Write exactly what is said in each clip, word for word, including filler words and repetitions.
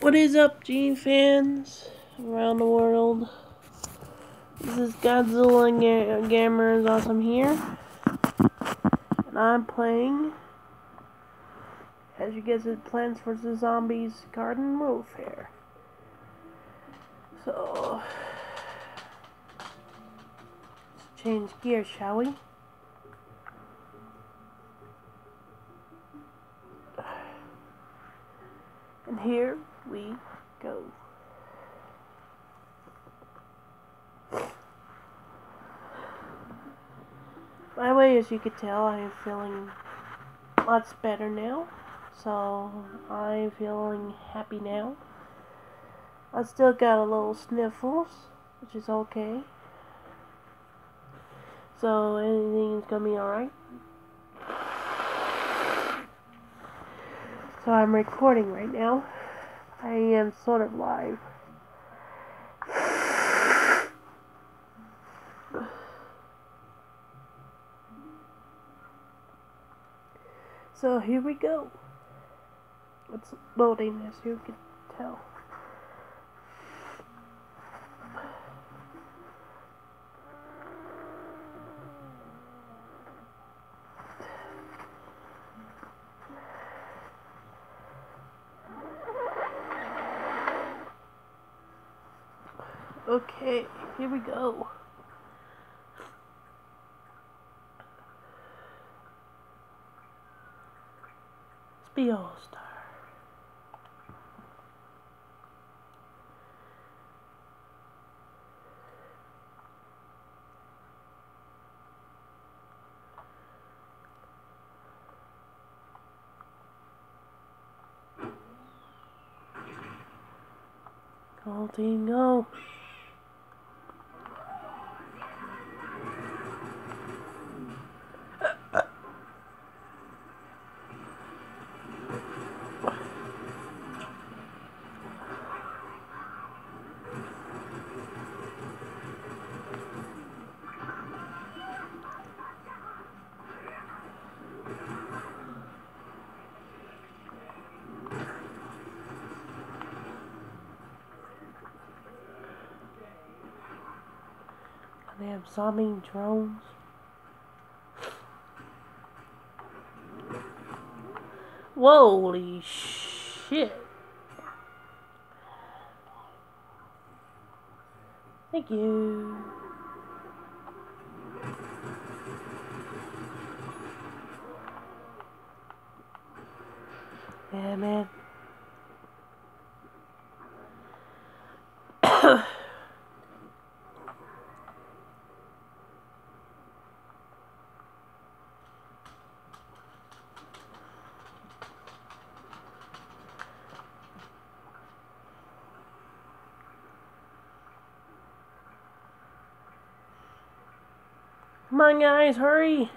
What is up, Gene fans around the world? This is Godzilla Ga Gamer is Awesome here, and I'm playing, as you guessed, Plants versus. Zombies Garden Warfare. So, let's change gears, shall we? And here we go. By the way, as you can tell, I am feeling lots better now. So, I'm feeling happy now. I still got a little sniffles, which is okay. So, anything's gonna be alright. So, I'm recording right now. I am sort of live. So here we go. It's loading, as you can tell. Okay, here we go. Let's be All-Star. All team go. They have zombie drones. Holy shit. Thank you. Yeah, man. Come on, guys, hurry!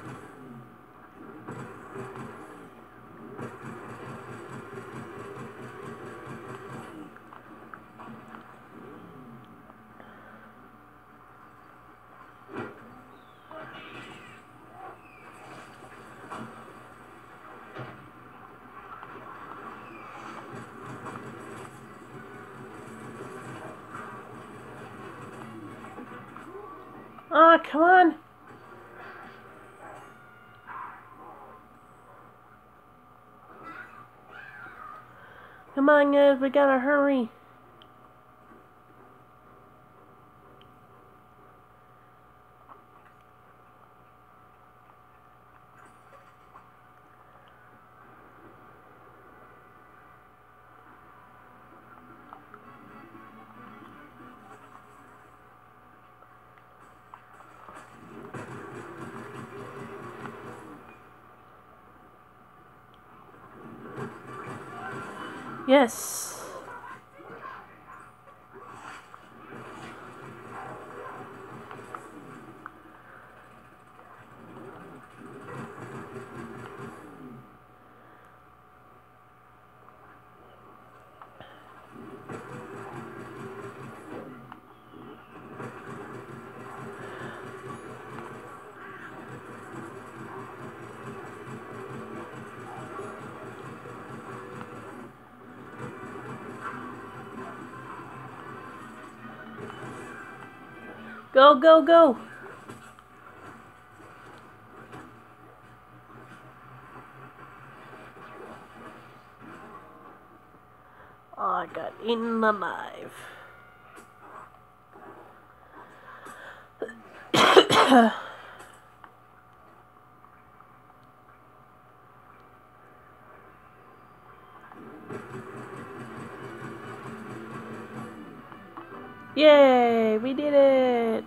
Ah, oh, come on! Come on, guys, we gotta hurry. Yes. Go, go, go! Oh, I got eaten alive. Yay, we did it!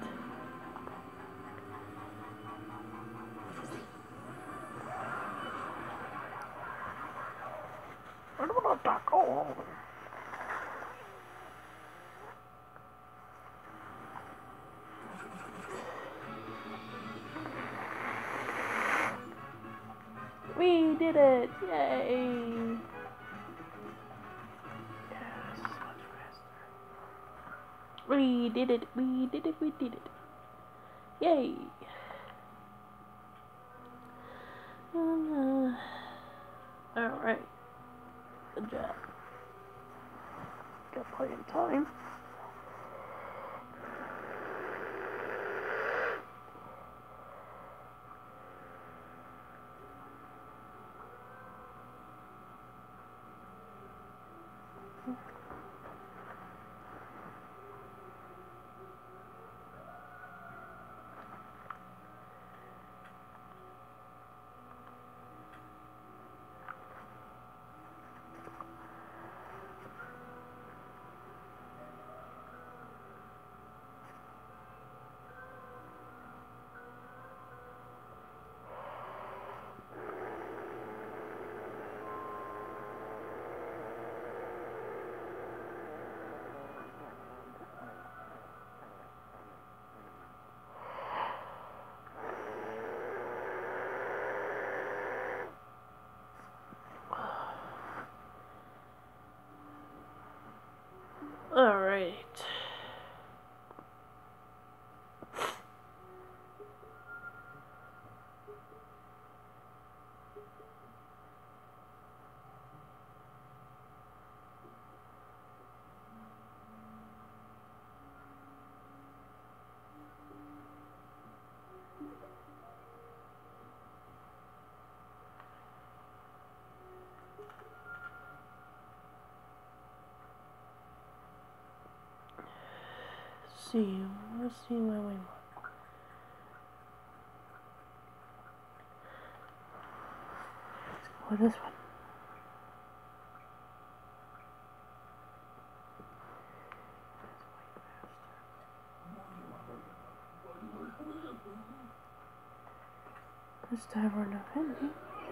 I don't want to talk. Oh. We did it! Yay! Yes, much faster. We did it! We did it! We did it! Yay! Uh, Alright. Good job. Got plenty of time. Alright. See, let's see where we want. Let's go with this one. This time we're not ending.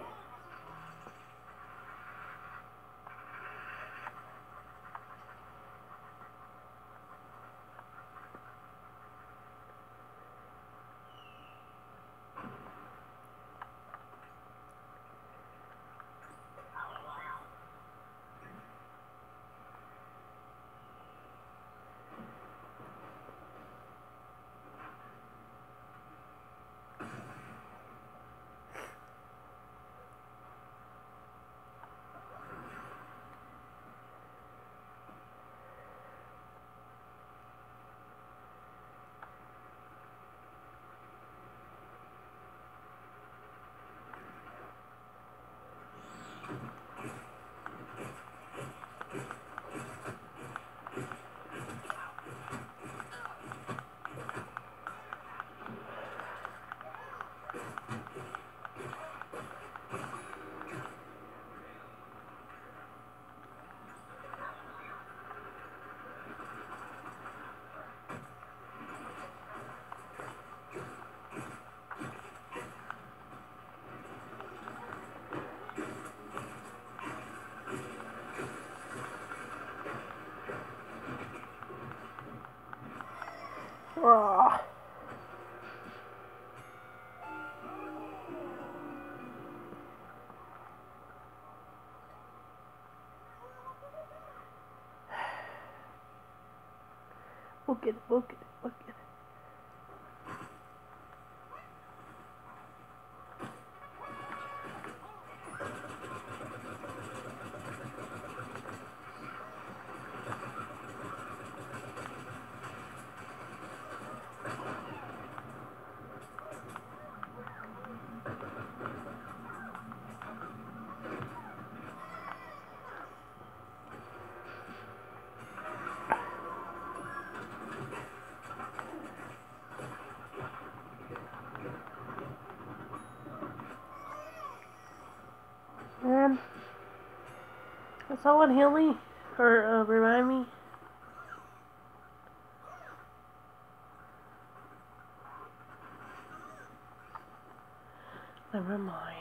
Raw. We'll get it, we'll get it, we'll get it. Someone heal me? Or uh, remind me? Never mind.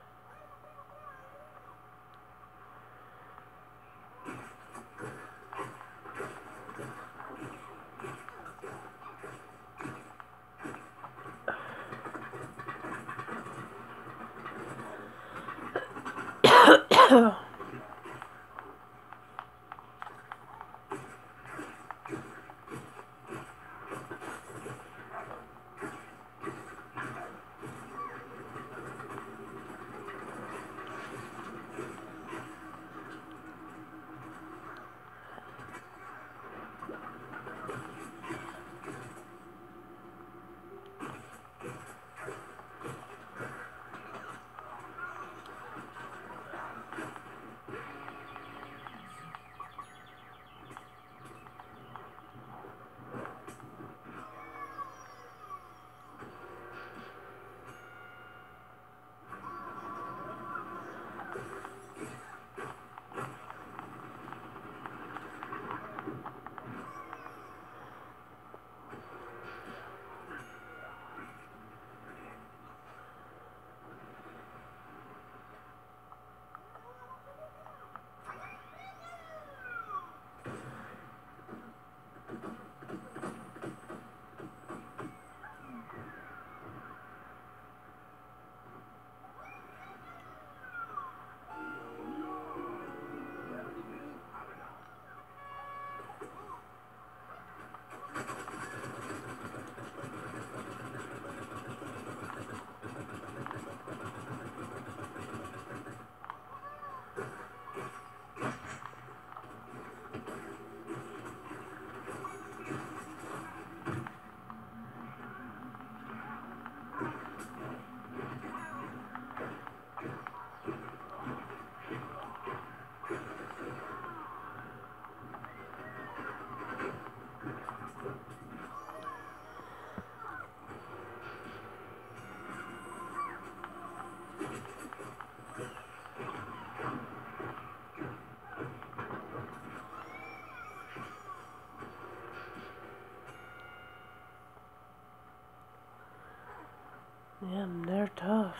Yeah, they're tough.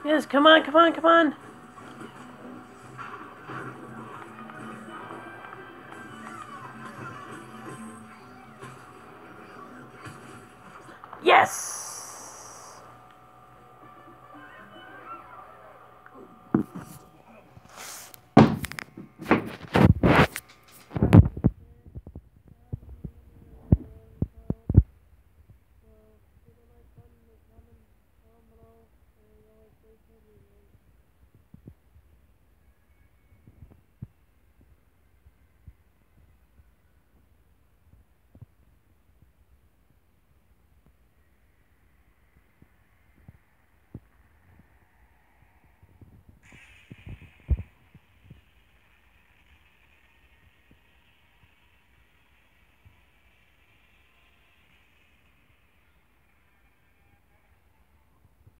Yes, come on, come on, come on. Yes!